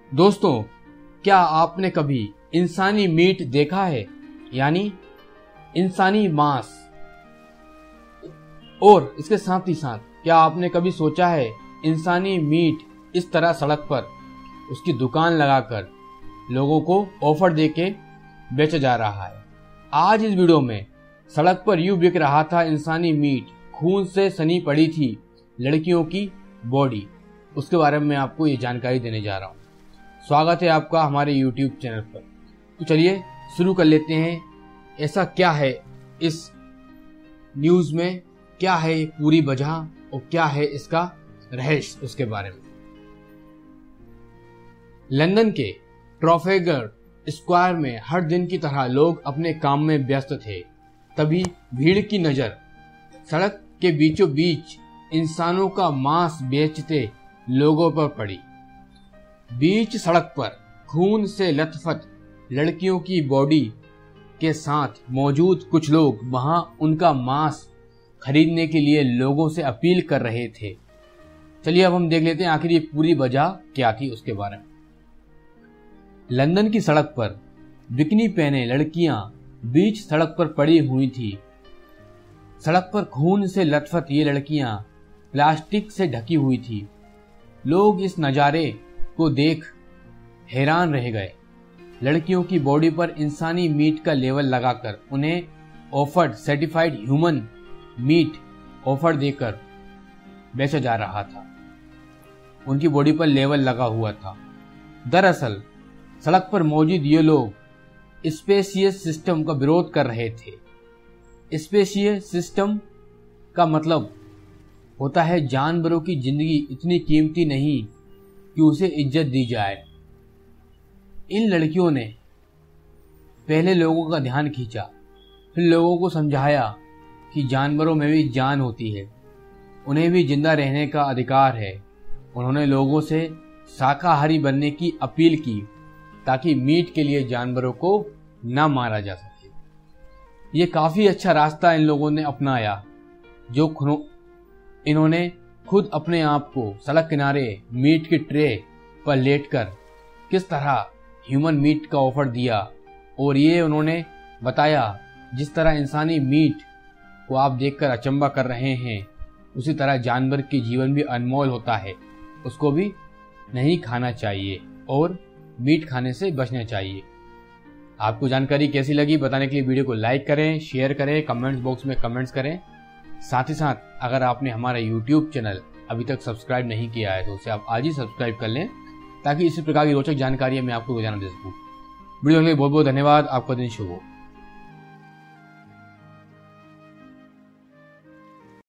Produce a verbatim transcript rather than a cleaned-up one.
दोस्तों, क्या आपने कभी इंसानी मीट देखा है, यानी इंसानी मांस? और इसके साथ ही साथ क्या आपने कभी सोचा है इंसानी मीट इस तरह सड़क पर उसकी दुकान लगाकर लोगों को ऑफर देके बेचा जा रहा है? आज इस वीडियो में सड़क पर यूं बिक रहा था इंसानी मीट, खून से सनी पड़ी थी लड़कियों की बॉडी। उसके बारे में मैं आपको ये जानकारी देने जा रहा हूँ। स्वागत है आपका हमारे यूट्यूब चैनल पर। तो चलिए शुरू कर लेते हैं। ऐसा क्या है इस न्यूज में, क्या है पूरी वजह और क्या है इसका रहस्य, उसके बारे में। लंदन के ट्राफेलगर स्क्वायर में हर दिन की तरह लोग अपने काम में व्यस्त थे। तभी भीड़ की नजर सड़क के बीचों बीच इंसानों का मांस बेचते लोगों पर पड़ी। बीच सड़क पर खून से लथपथ लड़कियों की बॉडी के साथ मौजूद कुछ लोग वहां उनका मांस खरीदने के लिए लोगों से अपील कर रहे थे। चलिए अब हम देख लेते हैं आखिर ये पूरी वजह क्या थी उसके बारे में। लंदन की सड़क पर बिकनी पहने लड़कियां बीच सड़क पर पड़ी हुई थी। सड़क पर खून से लथपथ ये लड़कियां प्लास्टिक से ढकी हुई थी। लोग इस नज़ारे को देख हैरान रह गए। लड़कियों की बॉडी पर इंसानी मीट का लेवल लगाकर उन्हें offered certified human meat offer देकर बेचा जा रहा था। उनकी बॉडी पर लेवल लगा हुआ था। दरअसल सड़क पर मौजूद ये लोग स्पेशियस सिस्टम का विरोध कर रहे थे। स्पेशियस सिस्टम का मतलब होता है जानवरों की जिंदगी इतनी कीमती नहीं कि उसे इज्जत दी जाए। इन लड़कियों ने पहले लोगों का ध्यान खींचा, फिर लोगों को समझाया कि जानवरों में भी जान होती है, उन्हें भी जिंदा रहने का अधिकार है। उन्होंने लोगों से शाकाहारी बनने की अपील की ताकि मीट के लिए जानवरों को न मारा जा सके। ये काफी अच्छा रास्ता इन लोगों ने अपनाया, जो इन्होंने खुद अपने आप को सड़क किनारे मीट की ट्रे पर लेटकर किस तरह ह्यूमन मीट का ऑफर दिया। और ये उन्होंने बताया जिस तरह इंसानी मीट को आप देखकर अचंभा कर रहे हैं, उसी तरह जानवर के जीवन भी अनमोल होता है, उसको भी नहीं खाना चाहिए और मीट खाने से बचना चाहिए। आपको जानकारी कैसी लगी बताने के लिए वीडियो को लाइक करें, शेयर करें, कमेंट्स बॉक्स में कमेंट्स करें। साथ ही साथ अगर आपने हमारा यूट्यूब चैनल अभी तक सब्सक्राइब नहीं किया है तो उसे आप आज ही सब्सक्राइब कर लें, ताकि इसी प्रकार की रोचक जानकारियां मैं आपको रोजाना दे सकूं। वीडियो के लिए बहुत बहुत धन्यवाद। आपका दिन शुभ हो।